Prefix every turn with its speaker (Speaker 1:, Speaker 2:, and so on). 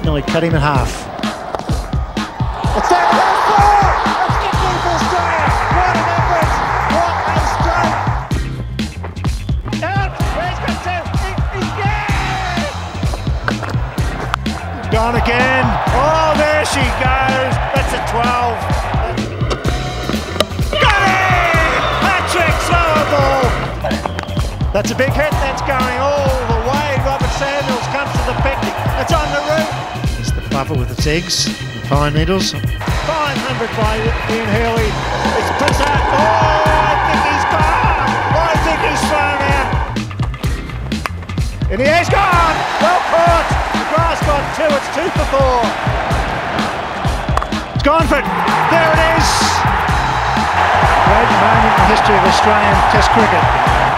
Speaker 1: That nearly cut him in half.
Speaker 2: It's down to the floor! It's victory for Australia! What an effort! What a strike! Out! Where's got to? He's
Speaker 1: Gone again. Oh, there she goes. That's a 12. Got it! Hat-trick, slower ball. That's a big hit. That's going all the way. Robert Samuels comes to the pick. It's on the roof. It's the plover with its eggs and pine needles. 500 by Ian Hurley. It's Pizarro. Oh, I think he's gone. I think he's thrown out. And he has gone. Well caught. The grass got 2. It's 2 for 4. It's gone for it. There it is. Great moment in the history of Australian Test cricket.